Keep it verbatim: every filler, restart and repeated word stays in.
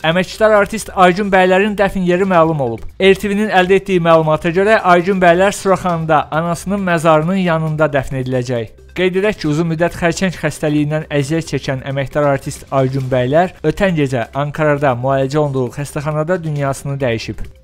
Əməkdar artist Aygün Bəylərin dəfn yeri məlum olub. R T V-nin əldə etdiyi məlumata görə Aygün Bəylər Suraxanında anasının məzarının yanında dəfn ediləcək. Qeyd edək ki, uzun müddət xərçəng xəstəliyindən əziyyət çəkən əməkdar artist Aygün Bəylər ötən gecə Ankarada müalicə olunduğu xəstəxanada dünyasını dəyişib.